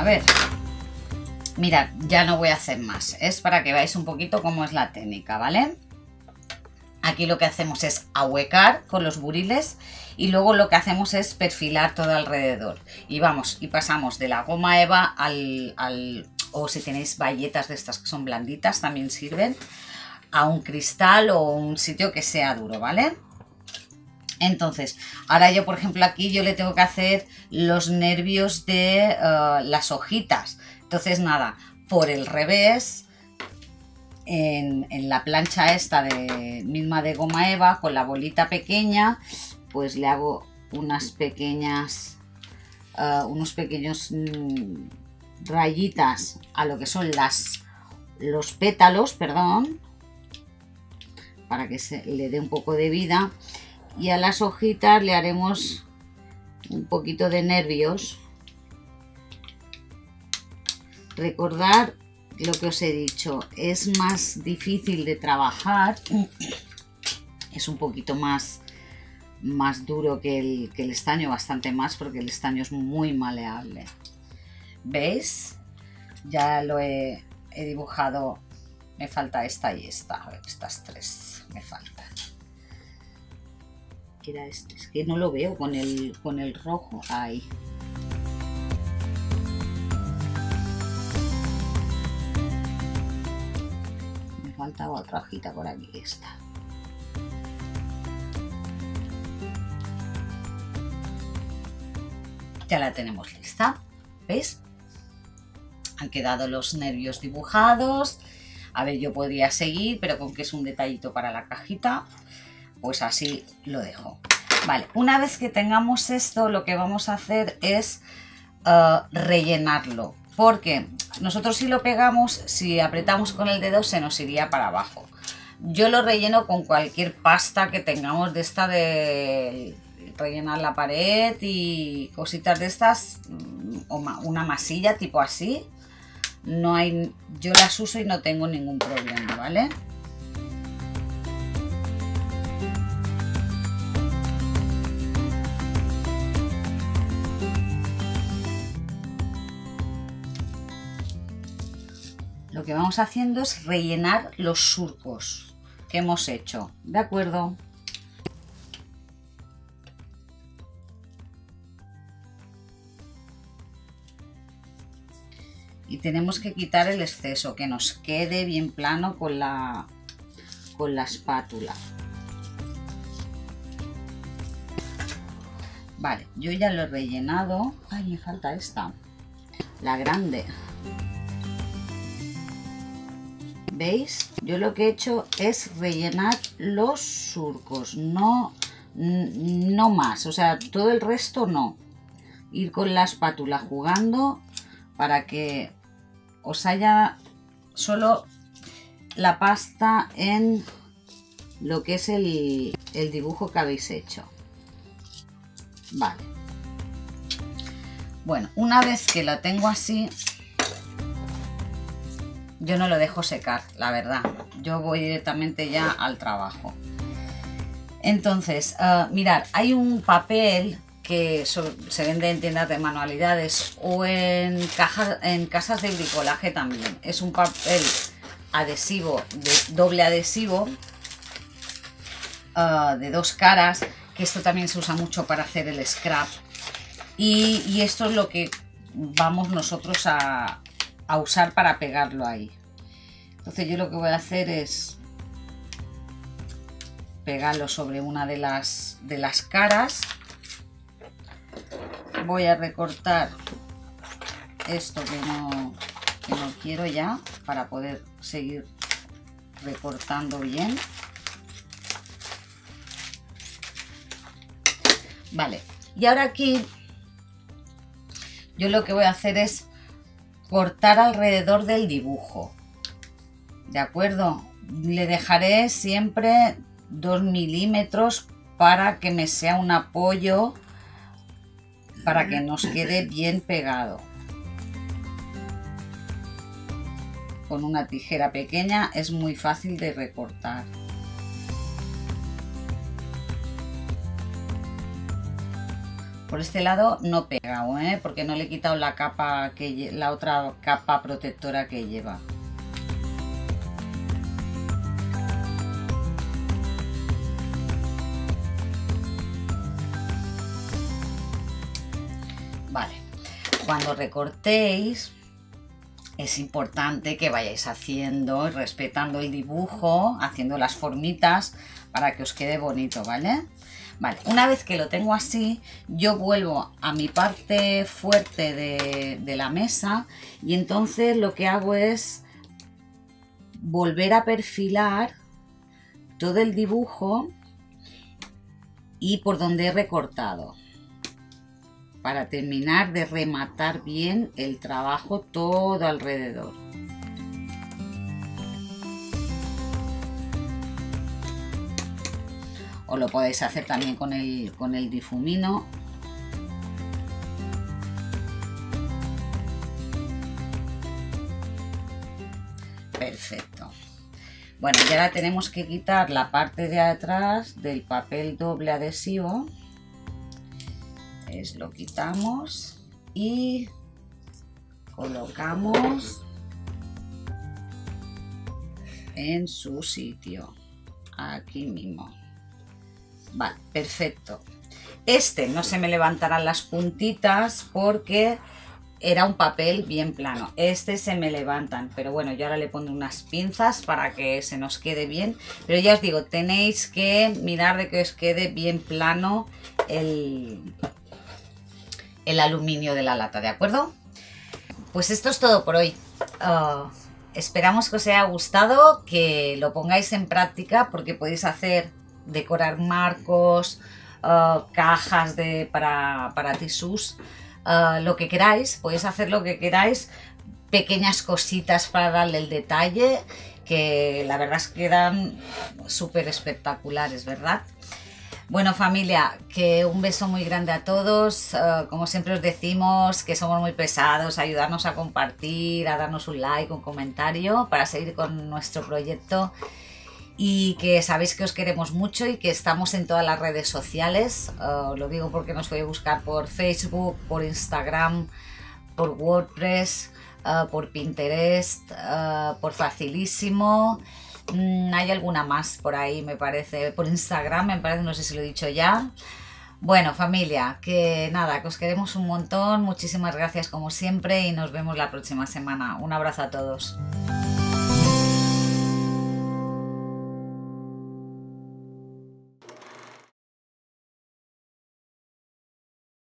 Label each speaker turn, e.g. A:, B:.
A: ver. Mirad, ya no voy a hacer más. Es para que veáis un poquito cómo es la técnica, ¿vale? Aquí lo que hacemos es ahuecar con los buriles y luego lo que hacemos es perfilar todo alrededor. Y vamos, y pasamos de la goma eva o si tenéis bayetas de estas que son blanditas también sirven, a un cristal o un sitio que sea duro, ¿vale? Entonces, ahora yo por ejemplo aquí yo le tengo que hacer los nervios de las hojitas. Entonces nada, por el revés, en la plancha esta misma de goma eva, con la bolita pequeña, pues le hago unos pequeños rayitas a lo que son los pétalos, perdón, para que le dé un poco de vida, y a las hojitas le haremos un poquito de nervios. Recordad lo que os he dicho, es más difícil de trabajar, es un poquito más duro que el estaño, bastante más, porque el estaño es muy maleable. ¿Veis? Ya lo he dibujado, me falta esta y esta, a ver, estas tres me faltan. ¿Qué era este? Es que no lo veo con el rojo, ahí. Faltaba otra hojita por aquí, esta. Ya la tenemos lista, ¿veis? Han quedado los nervios dibujados. A ver, yo podría seguir, pero con que es un detallito para la cajita, pues así lo dejo. Vale, una vez que tengamos esto, lo que vamos a hacer es rellenarlo, porque nosotros si lo pegamos, si apretamos con el dedo se nos iría para abajo. Yo lo relleno con cualquier pasta que tengamos de esta de rellenar la pared y cositas de estas, o una masilla tipo así. No hay, yo las uso y no tengo ningún problema, ¿vale? Lo que vamos haciendo es rellenar los surcos que hemos hecho, ¿de acuerdo? Y tenemos que quitar el exceso, que nos quede bien plano con la espátula. Vale, yo ya lo he rellenado. Ay, me falta esta, la grande. ¿Veis? Yo lo que he hecho es rellenar los surcos, no más, o sea, todo el resto no. Ir con la espátula jugando para que os haya solo la pasta en lo que es el dibujo que habéis hecho. Vale. Bueno, una vez que la tengo así, yo no lo dejo secar, la verdad. Yo voy directamente ya al trabajo. Entonces, mirad, hay un papel que se vende en tiendas de manualidades o en casas de bricolaje también. Es un papel adhesivo, doble adhesivo, de 2 caras, que esto también se usa mucho para hacer el scrap. Y esto es lo que vamos nosotros a usar para pegarlo ahí. Entonces yo lo que voy a hacer es pegarlo sobre una de las caras. Voy a recortar esto que no quiero ya, para poder seguir recortando bien. Vale, y ahora aquí yo lo que voy a hacer es cortar alrededor del dibujo, ¿de acuerdo? Le dejaré siempre 2 milímetros para que me sea un apoyo, para que nos quede bien pegado. Con una tijera pequeña es muy fácil de recortar. Por este lado no pega, porque no le he quitado la capa la otra capa protectora que lleva. Vale, cuando recortéis es importante que vayáis haciendo, respetando el dibujo, haciendo las formitas para que os quede bonito, ¿vale? Vale, una vez que lo tengo así, yo vuelvo a mi parte fuerte de la mesa y entonces lo que hago es volver a perfilar todo el dibujo y por donde he recortado, para terminar de rematar bien el trabajo todo alrededor. O lo podéis hacer también con el difumino. Perfecto. Bueno, y ahora tenemos que quitar la parte de atrás del papel doble adhesivo. Lo quitamos y colocamos en su sitio, aquí mismo. Vale, perfecto. No se me levantarán las puntitas porque era un papel bien plano. Se me levantan, pero bueno, yo ahora le pongo unas pinzas para que se nos quede bien. Pero ya os digo, tenéis que mirar de que os quede bien plano el aluminio de la lata, ¿de acuerdo? Pues esto es todo por hoy. Esperamos que os haya gustado, que lo pongáis en práctica porque podéis decorar marcos, cajas para tisús, lo que queráis, podéis hacer lo que queráis, pequeñas cositas para darle el detalle, que la verdad es que quedan súper espectaculares, ¿verdad? Bueno, familia, que un beso muy grande a todos. Como siempre os decimos que somos muy pesados, ayudarnos a compartir, a darnos un like, un comentario para seguir con nuestro proyecto, y que sabéis que os queremos mucho y que estamos en todas las redes sociales. Lo digo porque nos podéis buscar por Facebook, por Instagram, por WordPress, por Pinterest, por Facilísimo. Hay alguna más por ahí, me parece, por Instagram, me parece, no sé si lo he dicho ya. Bueno, familia, que nada, que os queremos un montón, muchísimas gracias como siempre y nos vemos la próxima semana. Un abrazo a todos.